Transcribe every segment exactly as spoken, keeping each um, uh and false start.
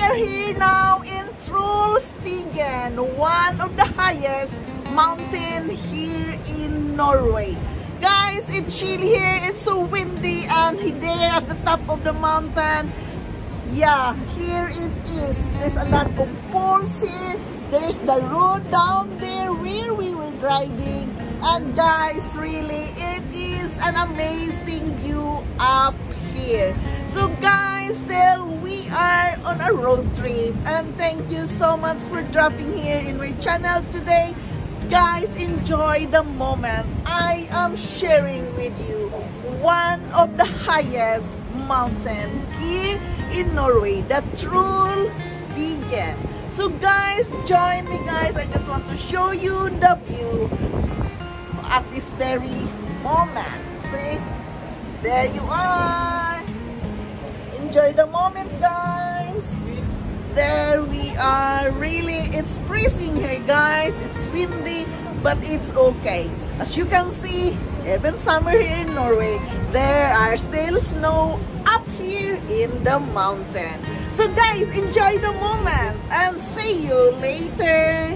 are here now in Trollstigen, one of the highest mountain here in Norway. Guys, it's chilly here, it's so windy, and there at the top of the mountain, yeah, here it is. There's a lot of poles here. There's the road down there where we were driving. And guys, really, it is an amazing view up here. So guys, still we are on a road trip. And thank you so much for dropping here in my channel today. Guys, enjoy the moment. I am sharing with you one of the highest mountain here in Norway, the Trollstigen. So guys, join me guys. I just want to show you the view at this very moment. See? There you are. Enjoy the moment guys. There we are. Really, it's freezing here guys. It's windy, but it's okay. As you can see, even summer here in Norway, there are still snow up here in the mountain. So guys, enjoy the moment and see you later.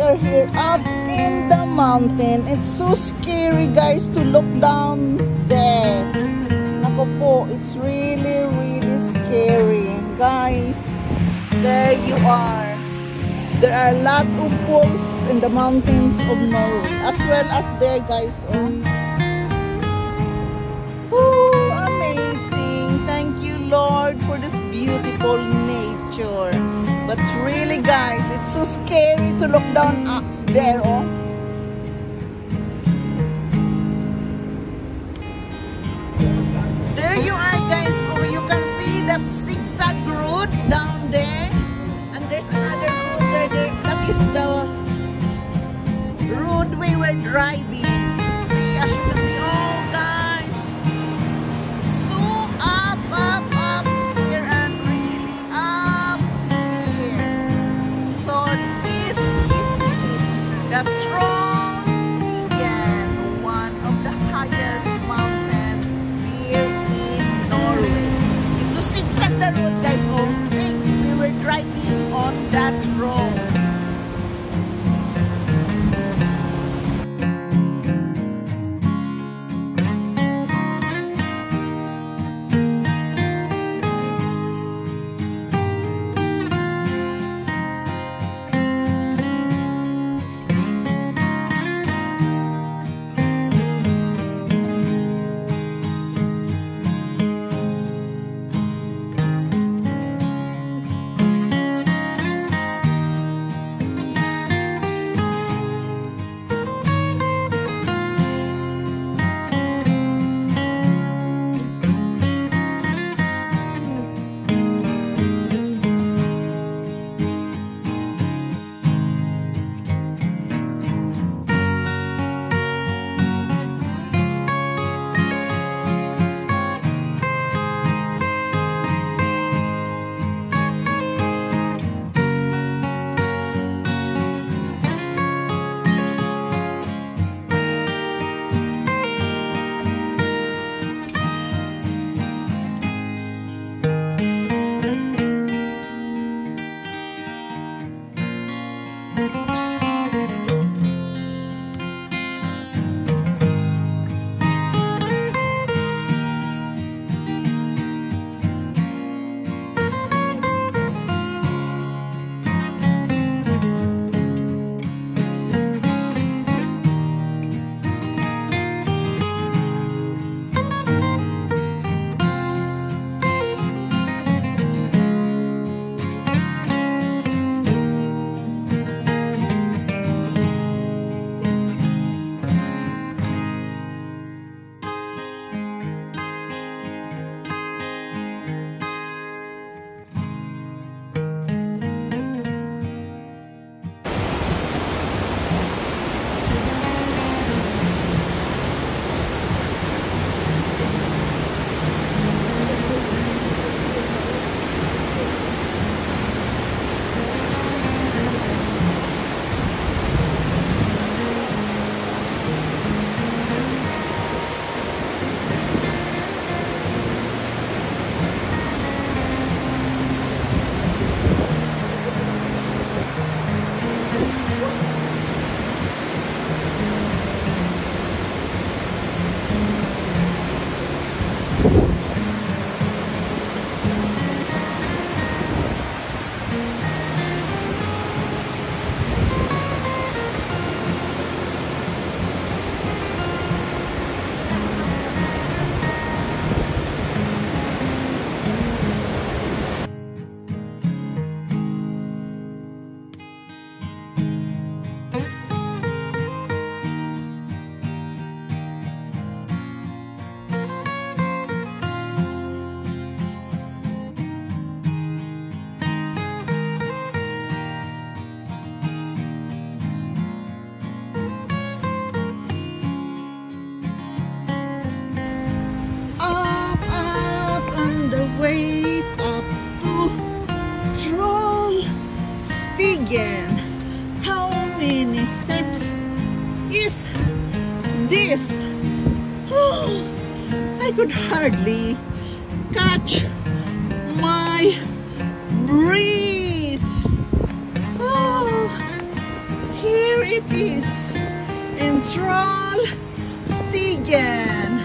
are here up in the mountain. It's so scary, guys, to look down there. Nako po, it's really, really scary. Guys, there you are. There are a lot of wolves in the mountains of Norway, as well as there, guys. Oh, oh amazing. Thank you, Lord, for this beautiful nature. But really, guys, it's so scary to look down up there, oh. There you are, guys. Oh, you can see that zigzag road down there. And there's another road there. there. That is the road we were driving. See, as you can see, oh, guys. So up, up, up here and really up. So this is it, the Trollstigen, one of the highest mountain here in Norway. It's a zigzag the road, guys. So think we were driving on that road. Way up to Trollstigen. How many steps is this? Oh, I could hardly catch my breath. Oh, here Trollstigen.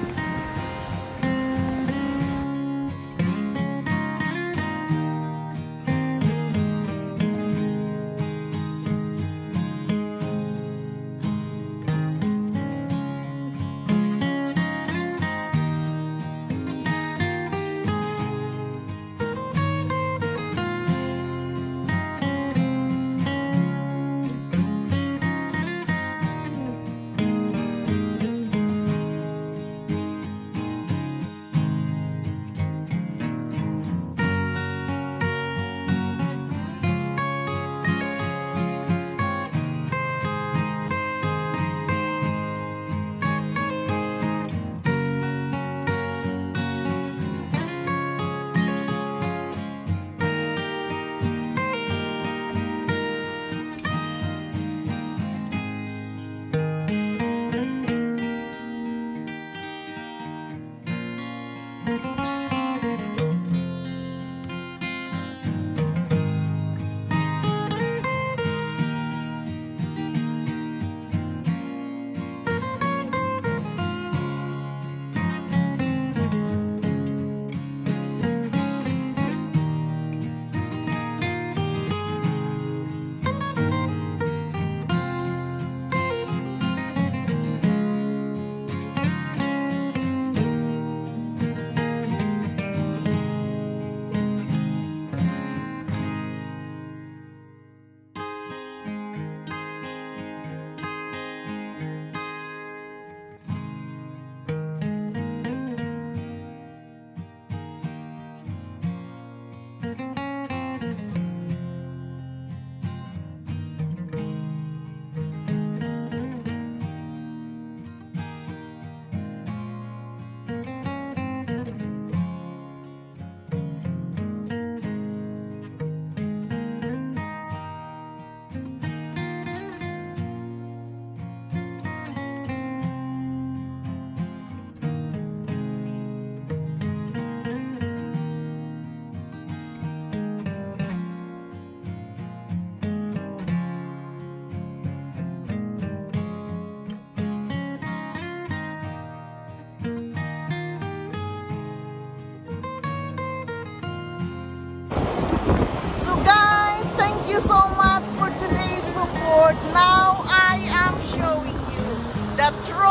Now I am showing you the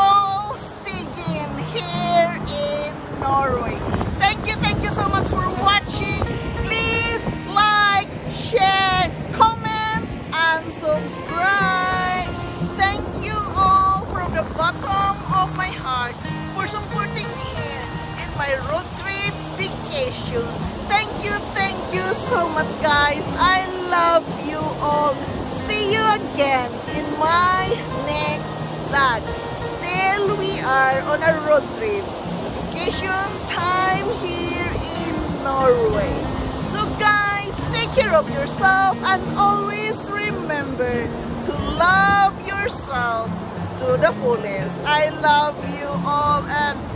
Trollstigen here in Norway. Thank you, thank you so much for watching. Please like, share, comment, and subscribe. Thank you all from the bottom of my heart for supporting me here in my road trip vacation. Thank you, thank you so much, guys. I love you all. See you again in my next vlog. Still, we are on a road trip. Vacation time here in Norway. So guys, take care of yourself and always remember to love yourself to the fullest. I love you all and